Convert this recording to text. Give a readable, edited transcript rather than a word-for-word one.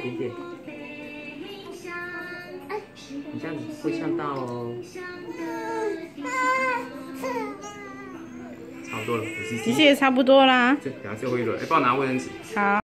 点点。你这样子会呛到哦。差不多了， 其实也差不多啦。 等下最后一轮，帮我拿卫生纸。 好。